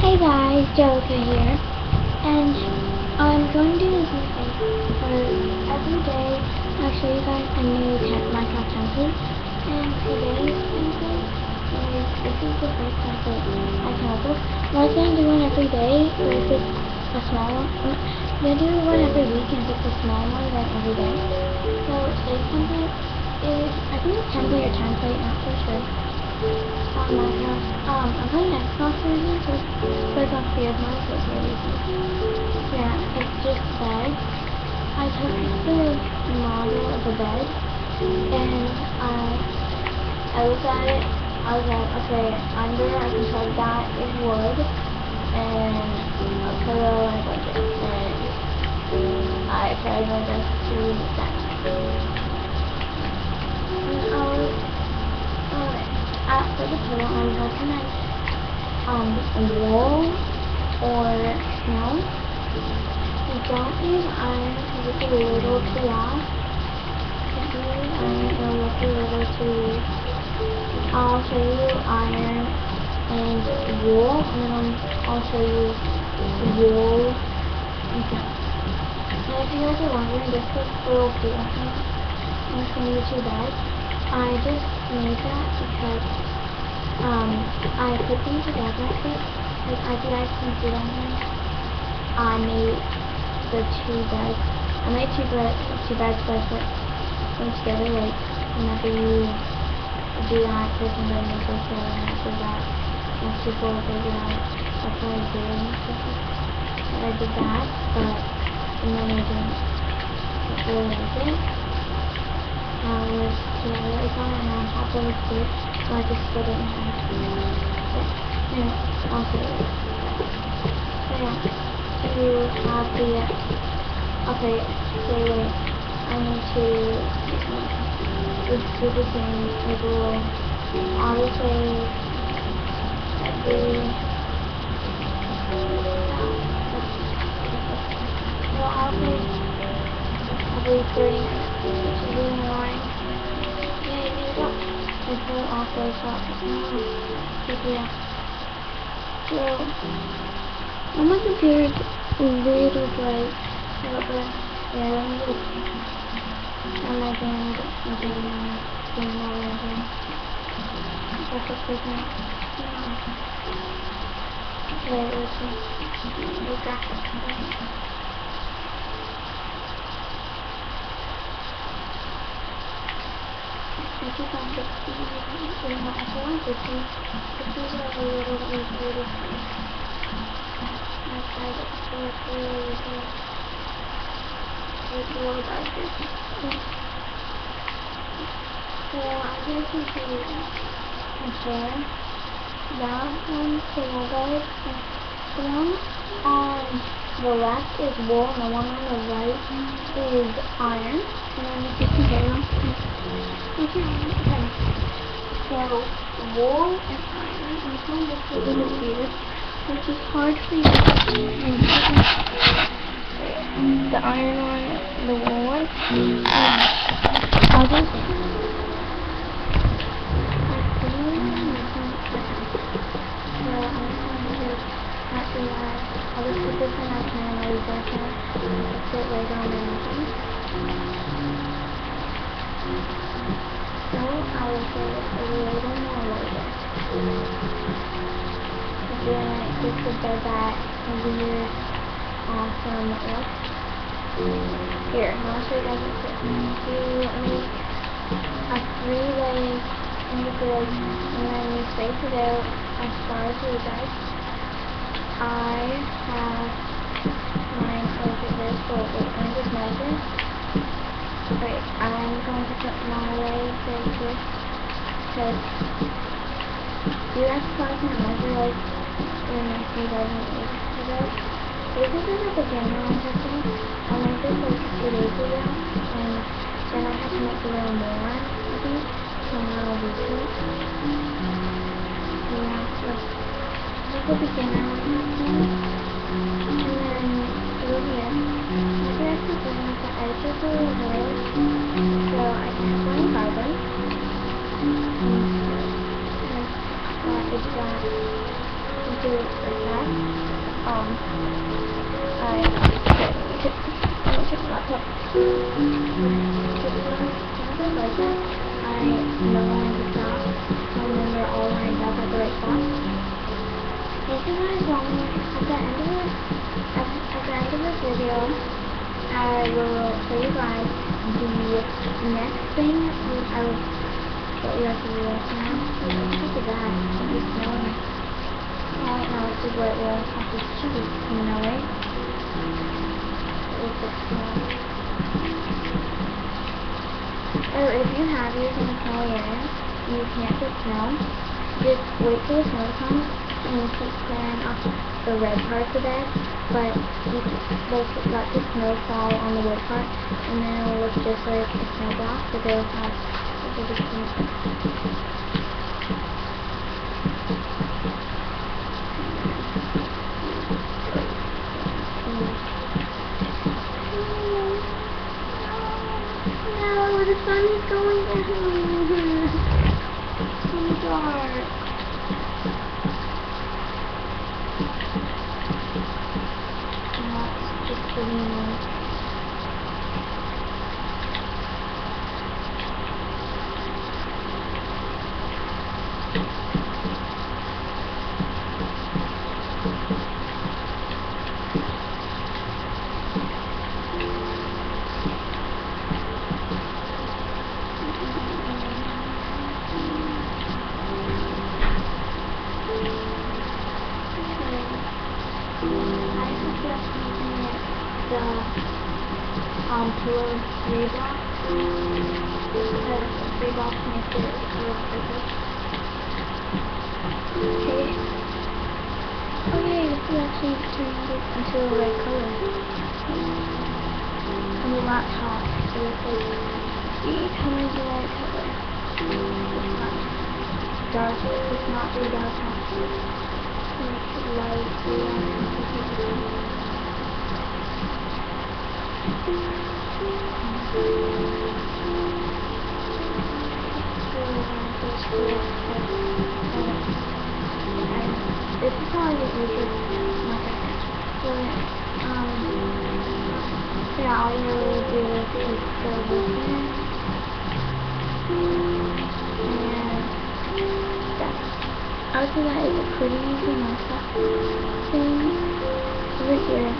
Hey guys, Joker here, and I'm going to do this thing where every day I'll show you guys a new Minecraft template, and today's template is, this is the first template I came up with. I'm not going to do one every day, or if it's a small one. I'm going to do one every week, and if it's a small one, then every day. So today's template is, I think it's template or template, not so sure. On Minecraft. I'm playing Xbox version, so it's on Fear of Mine, so it's really easy. Yeah, it's just bed. I took the model of the bed, and I looked at it. I was like, okay, under I can tell that is wood, and a pillow and a blanket, and I tried my best to that. And I was for the pillow, I was looking at wool or snow. You don't use iron because it's a little too loud. If you use iron, it'll look a little too. I'll show you iron and wool, and then I'll show you wool and snow. And if you guys are wondering, this is a little cool. I'm just going to use 2 beds. I just made that because I put them together. Like, as you guys can see on here, I made the 2 beds. I made 2 beds, but I put them together. Like, whenever you do that, there's somebody in the picture, and after that, most people will figure out that's what I did and stuff. But I did that, but the money didn't really like it. Was together. It's on and on top of the stick, so I just split it in half. Yeah, and I'll show you. So yeah, to have the, okay, so wait, I need to do the thing, like a little, obviously, every 30 minutes, which is really annoying. Yeah, there you go. I put it off the top. Yeah. So, my computer is a little bright. But, yeah, let me just, I'm not doing it. I'm doing all the way. That's a quick one. Wait, let's see. The graphics. I just want to see if I want to see this is like a little beautiful. I tried it, so it's really good. It's a little darker. So I'm going to compare that one to the other. The one on the left is wool, and the one on the right is iron. And then if you compare them, okay. So wool and iron, and some of this is a bit weird, which is hard for you to see. The iron one, the wool one. I'll just I'll just put this in my pan and leave that there. I'll put it right on the engine. So I will put it a little more later. Then it gets to get that weird, awesome look. Here, I'll show you guys this. To make a 3-leg grid, and then you space it out as far as you guys. I have mine over this, so wait, let me just measure. Wait, I'm going to put my legs right here, because you guys probably can't measure like when you guys make it. This is like a beginner on something. I made this like 2 days ago, and then I had to make a little more, I think, so now I'll do it. So yeah, like a beginner on something. And then through here, I guess the thing is the edge is a little low, so I can put in carbon. It's got to break that. I let me check the laptop. Just like that, I know when to stop, and when they're all lined up at the right spot. If you guys want me at the end of this video, I will show you guys the next thing I will what you have to do now. Look at that. It's snowing. Oh no, this is what it will have to choose, you know, right? It's like snow. Or if you have yours in a snowy area and you can't get snow, just wait for the snow to come and keep clearing up the red parts of it, but you let the snow fall on the wood part, and then it will look just like a snow block, but they will have a big thing. No, the sun is going down. It's so dark. Just the moon. Pillow 3 blocks, because 3 blocks makes it a little quicker. Okay. Oh yay, this is actually turned it into a red color. On the laptop, it was like 3 times the red color. It's not dark, it's not very dark now. It's light, so yeah, this is probably the easiest method. So, yeah, all you really do is fill this in, and yeah. I would say that is a pretty easy method thing. Over here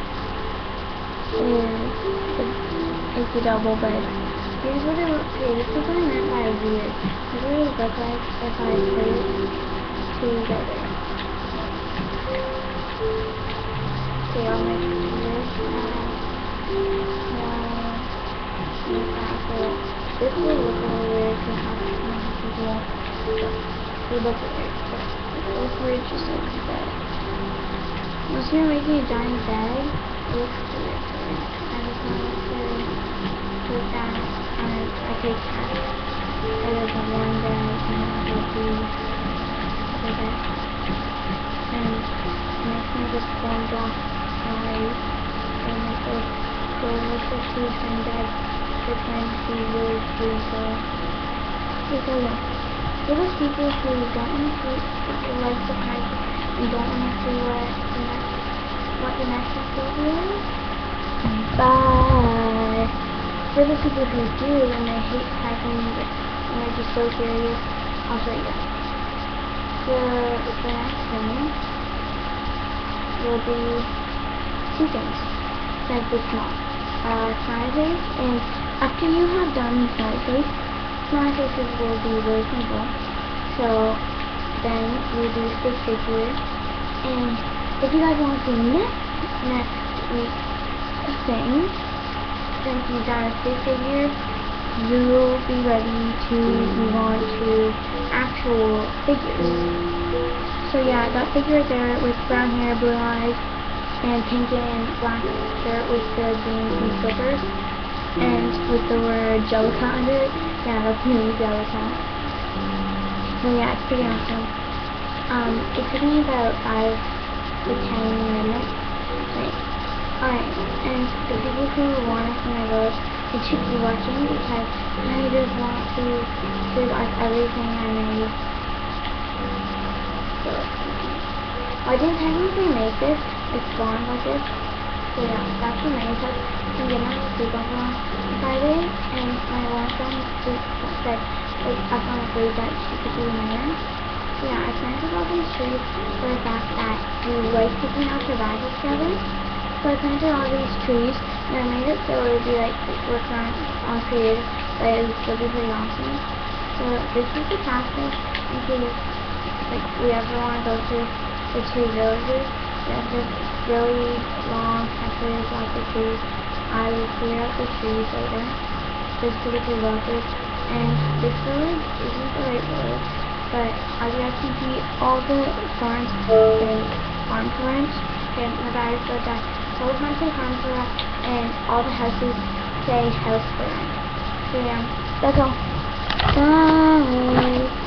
is the double bed. Here's what it looks like. This is what I meant by weird. Here's what it would look like if I put it together. Okay, I'll make this this will look a little weird to have people. It would look weird, but it would look weird just like that. Unless you're making a giant bed, it looks weird. I just want to put that on. I take that. It is a one bed and it will be over there. And next one just one block wide, and it will go with the two-ton bed. It's going to be really cool. So yeah. For those people who don't want to see, who like the hike and don't want to see what the next episode is, bye. For the people who do and they hate hiking and they're just so serious, I'll show you guys. The next thing will be 2 things. Like the smiley face, and after you have done the smiley faces will be really simple. So then we do stick figure, and if you guys want to see next week's thing, since you've done a stick figure, you will be ready to move on to actual figures. So yeah, that figure right there with brown hair, blue eyes, and pink and black shirt with the jeans and slippers, and with the word Jellica under it. Yeah, that's me, Jellica. So yeah, it's pretty awesome. It took me about 5 to 10 minutes. Alright, and the people who want to see my village, they should be watching because I just want to survive everything I made. So, I didn't technically make this. It spawned like this. So yeah, that's what made it. You can get my sleep on Friday, and my one friend said, like, I found a phrase that she could do later. So yeah, I planted all these trees for the fact that we like picking out survival together. So I planted all these trees, and I made it so it would be like working on creative, but it would still be pretty awesome. So this is the fastest in case like we ever want to go to the tree villages. We have this really long patches, lots of trees. I will clear out the trees later, just to get the villages. And this village isn't the right village, but as you guys can see, all the farms say farm to ranch. And my battery's still die. So all the farms say farm to ranch, and all the houses say house for rent. So yeah, that's all. Bye.